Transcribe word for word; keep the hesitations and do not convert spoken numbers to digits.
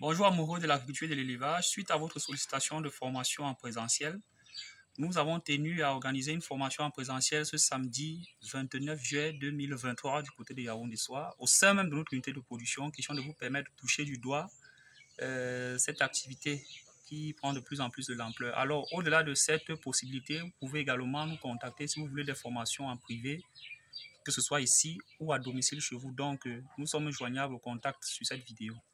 Bonjour amoureux de l'agriculture et de l'élevage. Suite à votre sollicitation de formation en présentiel, nous avons tenu à organiser une formation en présentiel ce samedi vingt-neuf juillet deux mille vingt-trois du côté de Yaoundé Soir, au sein même de notre unité de production, question de vous permettre de toucher du doigt euh, cette activité qui prend de plus en plus de l'ampleur. Alors, au-delà de cette possibilité, vous pouvez également nous contacter si vous voulez des formations en privé, que ce soit ici ou à domicile chez vous. Donc, nous sommes joignables au contact sur cette vidéo.